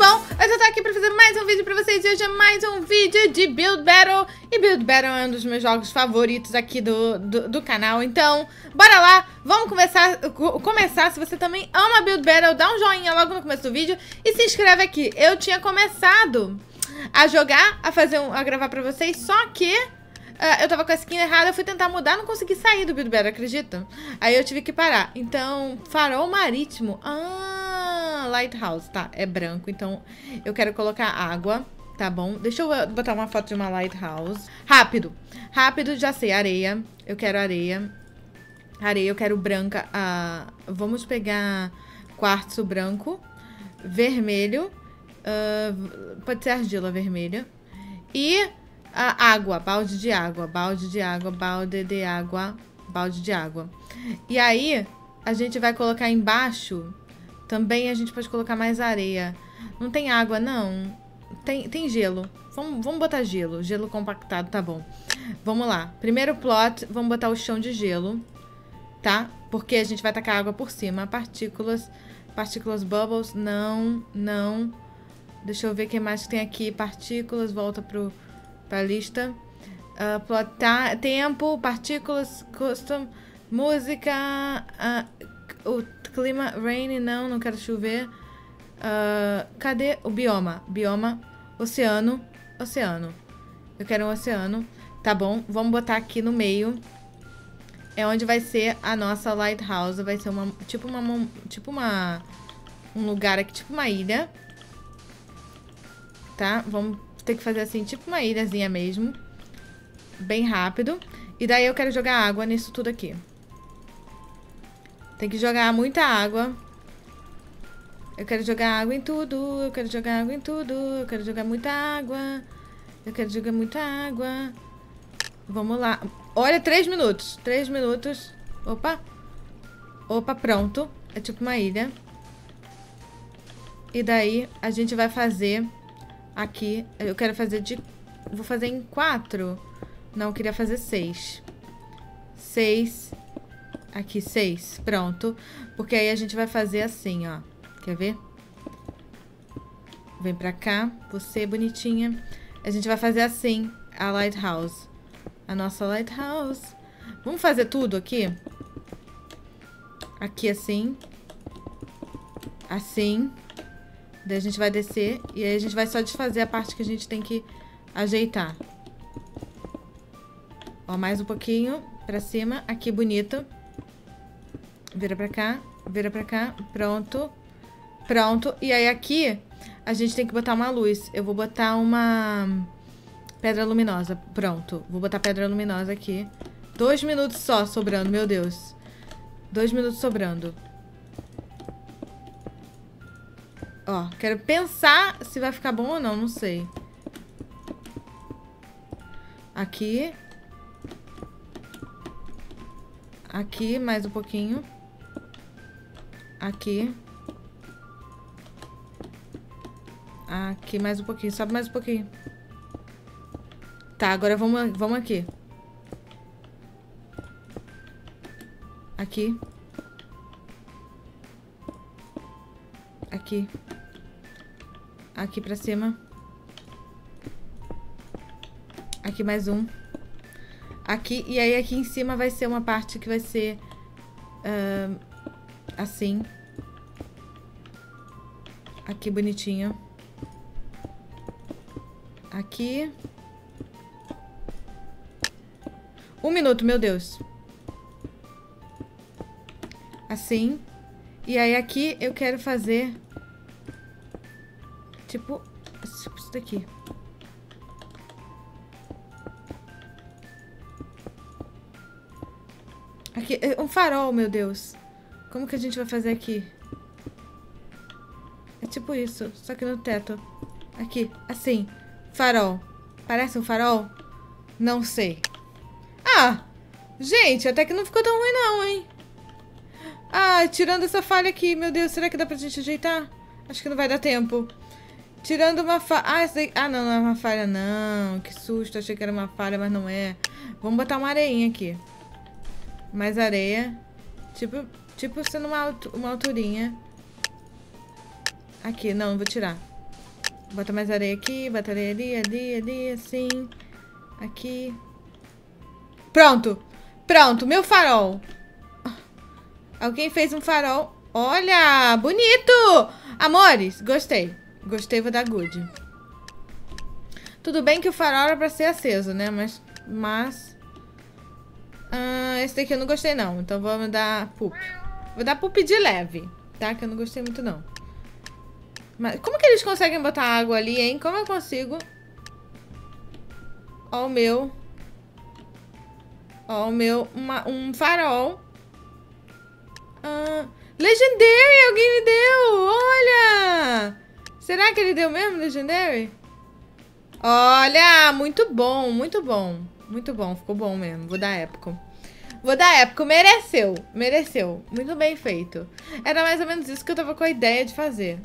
bom? Eu tô aqui pra fazer mais um vídeo pra vocês e hoje é mais um vídeo de Build Battle. E Build Battle é um dos meus jogos favoritos aqui do canal, então bora lá, vamos começar. Se você também ama Build Battle, dá um joinha logo no começo do vídeo e se inscreve aqui. Eu tinha começado a jogar, a gravar pra vocês, só que eu tava com a skin errada, eu fui tentar mudar, não consegui sair do Build Battle, acredita? Aí eu tive que parar. Então, farol marítimo. Lighthouse, tá, é branco, então eu quero colocar água, tá bom? Deixa eu botar uma foto de uma lighthouse. Rápido, já sei, areia, eu quero areia. Areia, eu quero branca. Vamos pegar quartzo branco, vermelho, pode ser argila vermelha. E água, balde de água. E aí, a gente vai colocar embaixo. Também a gente pode colocar mais areia. Não tem água, não. Tem gelo. Vamos botar gelo. Gelo compactado, tá bom. Vamos lá. Primeiro plot, vamos botar o chão de gelo. Tá? Porque a gente vai tacar água por cima. Partículas bubbles. Não. Deixa eu ver o que mais que tem aqui. Partículas, volta pra lista. Plot, tempo, partículas, custom, música, o clima, rain, não quero chover. Cadê o bioma? Bioma, oceano. Eu quero um oceano. Tá bom, vamos botar aqui no meio. É onde vai ser a nossa lighthouse. Vai ser um lugar aqui, tipo uma ilha. Tá? Vamos ter que fazer assim, tipo uma ilhazinha mesmo. Bem rápido. E daí eu quero jogar água nisso tudo aqui. Tem que jogar muita água. Eu quero jogar água em tudo. Eu quero jogar muita água. Vamos lá. Olha, 3 minutos. 3 minutos. Opa, pronto. É tipo uma ilha. E daí a gente vai fazer aqui. Eu quero fazer vou fazer em 4. Não, eu queria fazer 6. 6. Aqui, 6. Pronto. Porque aí a gente vai fazer assim, ó. Quer ver? Vem pra cá. Você, bonitinha. A gente vai fazer assim, a lighthouse. A nossa lighthouse. Vamos fazer tudo aqui? Aqui, assim. Assim. Daí a gente vai descer. E aí a gente vai só desfazer a parte que a gente tem que ajeitar. Ó, mais um pouquinho pra cima. Aqui, bonito. Vira pra cá. Pronto. E aí aqui, a gente tem que botar uma luz. Eu vou botar uma pedra luminosa. Pronto. Vou botar pedra luminosa aqui. 2 minutos só sobrando, meu Deus. 2 minutos sobrando. Ó, quero pensar se vai ficar bom ou não, não sei. Aqui. Aqui, mais um pouquinho. Aqui. Aqui, mais um pouquinho. Sobe mais um pouquinho. Tá, agora vamos aqui. Aqui. Aqui. Aqui pra cima. Aqui mais um. Aqui, e aí aqui em cima vai ser uma parte que vai ser assim. Aqui bonitinho. Aqui. 1 minuto, meu Deus. Assim. E aí aqui eu quero fazer tipo isso daqui. Aqui, um farol, meu Deus. Como que a gente vai fazer aqui? É tipo isso, só que no teto. Aqui, assim. Farol. Parece um farol? Não sei. Gente, até que não ficou tão ruim não, hein? Tirando essa falha aqui, meu Deus, será que dá pra gente ajeitar? Acho que não vai dar tempo. Tirando uma falha... essa daí... não, não é uma falha não. Que susto, achei que era uma falha, mas não é. Vamos botar uma areinha aqui. Mais areia. Tipo sendo uma alturinha. Aqui, não vou tirar. Bota mais areia aqui, bota areia ali, assim. Aqui. Pronto. Pronto, meu farol. Alguém fez um farol. Olha, bonito! Amores, gostei. Gostei, vou dar good. Tudo bem que o farol era pra ser aceso, né? Mas... esse daqui eu não gostei, não. Então vamos dar poop. Vou dar poop de leve, tá? Que eu não gostei muito, não. Mas como que eles conseguem botar água ali, hein? Como eu consigo? Ó o meu. Ó o meu. Um farol. Legendary! Alguém me deu! Olha! Será que ele deu mesmo, Legendary? Olha! Muito bom, muito bom. Muito bom, ficou bom mesmo. Vou dar épico. Vou dar épico. Mereceu. Mereceu. Muito bem feito. Era mais ou menos isso que eu tava com a ideia de fazer.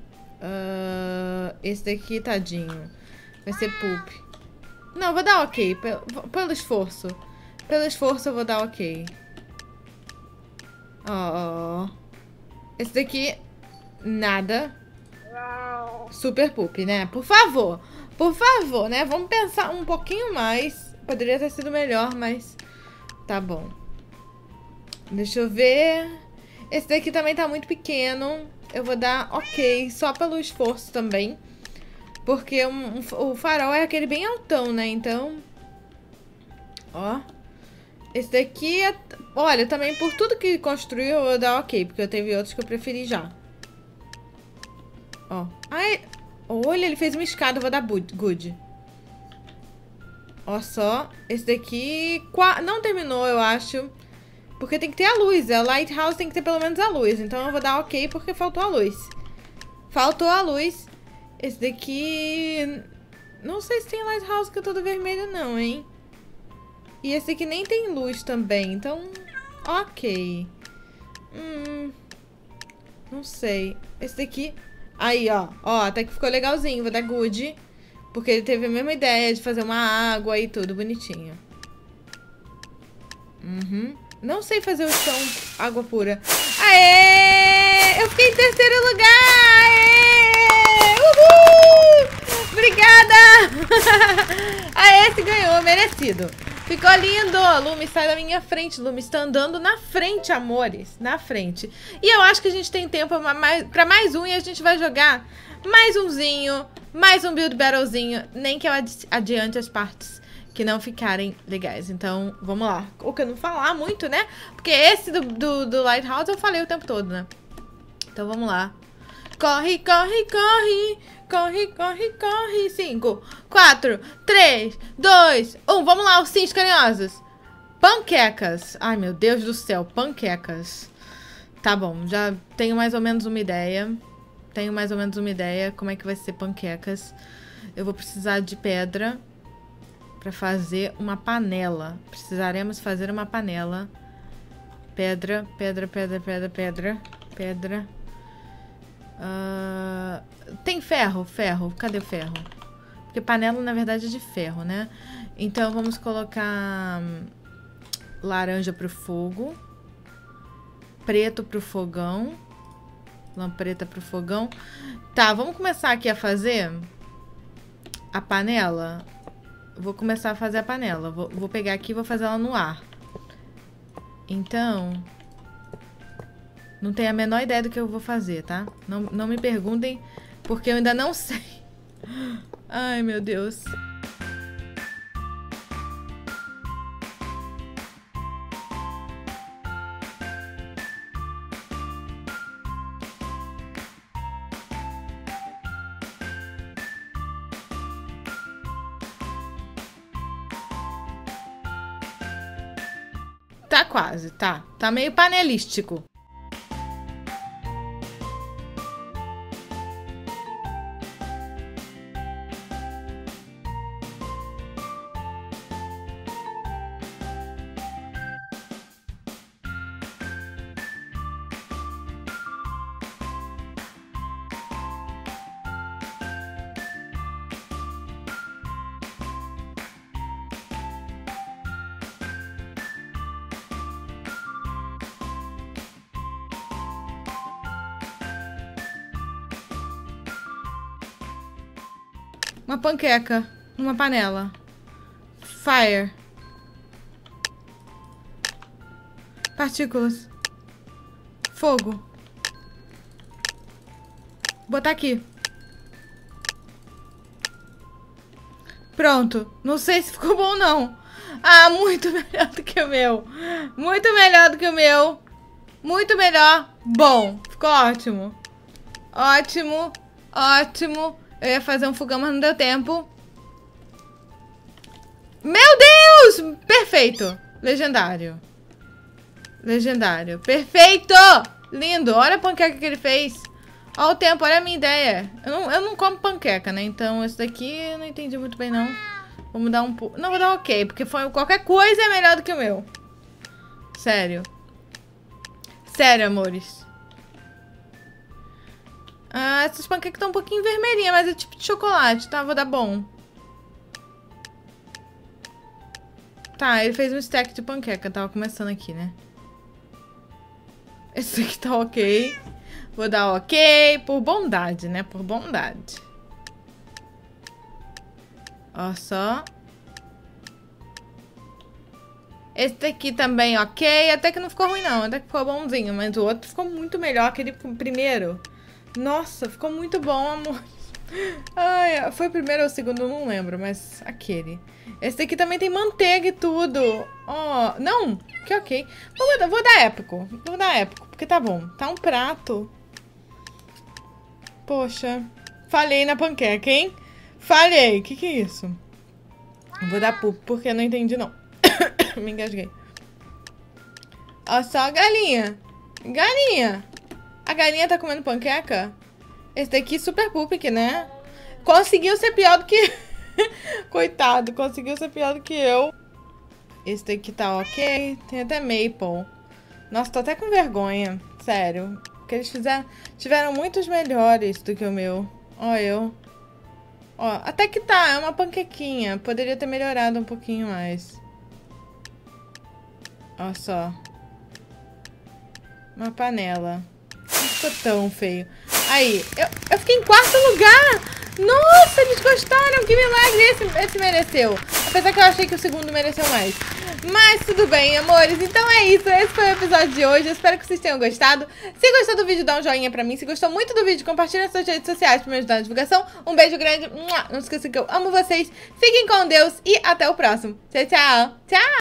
Esse daqui, tadinho. Vai ser poop. Não, vou dar ok. Pelo esforço. Pelo esforço eu vou dar ok. Ó. Esse daqui, nada. Super poop, né? Por favor. Por favor, né? Vamos pensar um pouquinho mais. Poderia ter sido melhor, mas... Tá bom. Deixa eu ver. Esse daqui também tá muito pequeno. Eu vou dar ok, só pelo esforço também. Porque o farol é aquele bem altão, né? Então... Ó. Esse daqui é... Olha, também por tudo que construiu, eu vou dar ok. Porque eu teve outros que eu preferi já. Ó. Ai, olha, ele fez uma escada, eu vou dar good. Ó só. Esse daqui... Não terminou, eu acho. Porque tem que ter a luz. A lighthouse tem que ter pelo menos a luz. Então eu vou dar ok porque faltou a luz. Faltou a luz. Esse daqui... Não sei se tem lighthouse que é todo vermelho não, hein? E esse aqui nem tem luz também. Então, ok. Não sei. Esse daqui... Aí, ó. Ó, até que ficou legalzinho. Vou dar good. Porque ele teve a mesma ideia de fazer uma água e tudo bonitinho. Não sei fazer o chão água pura. Aê! Eu fiquei em terceiro lugar! Aê! Uhul! Obrigada! Aê, se ganhou, merecido. Ficou lindo! Lumi, sai da minha frente. Lumi está andando na frente, amores. Na frente. E eu acho que a gente tem tempo pra mais um e a gente vai jogar mais umzinho. Mais um build battlezinho. Nem que eu adiante as partes que não ficarem legais. Então, vamos lá. O que eu não falar muito, né? Porque esse do Lighthouse eu falei o tempo todo, né? Então, vamos lá. Corre, corre, corre. Corre, corre, corre. 5, 4, 3, 2, 1. Vamos lá, ursinhos carinhosos. Panquecas. Ai, meu Deus do céu. Panquecas. Tá bom, já tenho mais ou menos uma ideia. Tenho mais ou menos uma ideia como é que vai ser panquecas. Eu vou precisar de pedra para fazer uma panela. Precisaremos fazer uma panela. Pedra, pedra, pedra, pedra, pedra. Pedra. Tem ferro? Ferro. Cadê o ferro? Porque panela, na verdade, é de ferro, né? Então, vamos colocar laranja pro fogo. Preto pro fogão. Lampreta pro fogão. Tá, vamos começar aqui a fazer a panela. Vou começar a fazer a panela. Vou pegar aqui e vou fazer ela no ar. Então, não tenho a menor ideia do que eu vou fazer, tá? Não me perguntem, porque eu ainda não sei. Ai, meu Deus. Tá quase, tá. Tá meio panelístico. Uma panqueca. Numa panela. Fire. Partículas. Fogo. Botar aqui. Pronto. Não sei se ficou bom, não. Ah, muito melhor do que o meu. Muito melhor do que o meu. Muito melhor. Bom. Ficou ótimo. Ótimo. Ótimo. Eu ia fazer um fogão, mas não deu tempo. Meu Deus! Perfeito. Legendário. Legendário. Perfeito! Lindo. Olha a panqueca que ele fez. Olha o tempo, olha a minha ideia. Eu não como panqueca, né? Então esse daqui eu não entendi muito bem, não. Vamos dar um... Não, vou dar ok, porque qualquer coisa é melhor do que o meu. Sério. Sério, amores. Ah, essas panquecas estão um pouquinho vermelhinhas, mas é tipo de chocolate, tá? Vou dar bom. Tá, ele fez um stack de panqueca. Tava começando aqui, né? Esse aqui tá ok. Vou dar ok por bondade, né? Por bondade. Ó só. Esse daqui também ok. Até que não ficou ruim, não. Até que ficou bonzinho. Mas o outro ficou muito melhor. Aquele primeiro. Nossa, ficou muito bom, amor. Ai, foi o primeiro ou o segundo? Eu não lembro. Mas aquele. Esse daqui também tem manteiga e tudo. Ó, não. Que ok. Vou dar épico. Vou dar épico. Porque tá bom. Tá um prato. Poxa. Falhei na panqueca, hein? Falhei. Que é isso? Vou dar pup, porque eu não entendi, não. Me engasguei. Ó só a galinha. Galinha. A galinha tá comendo panqueca? Esse daqui super pupic, né? Conseguiu ser pior do que... Coitado, conseguiu ser pior do que eu. Esse daqui tá ok. Tem até maple. Nossa, tô até com vergonha. Sério. Porque eles tiveram muitos melhores do que o meu. Ó, eu. Ó, até que tá. É uma panquequinha. Poderia ter melhorado um pouquinho mais. Ó só. Uma panela. Não ficou tão feio. Aí, eu fiquei em quarto lugar. Nossa, eles gostaram. Que milagre esse mereceu. Apesar que eu achei que o segundo mereceu mais. Mas tudo bem, amores. Então é isso. Esse foi o episódio de hoje. Eu espero que vocês tenham gostado. Se gostou do vídeo, dá um joinha pra mim. Se gostou muito do vídeo, compartilha nas suas redes sociais pra me ajudar na divulgação. Um beijo grande. Não esqueça que eu amo vocês. Fiquem com Deus e até o próximo. Tchau, tchau. Tchau.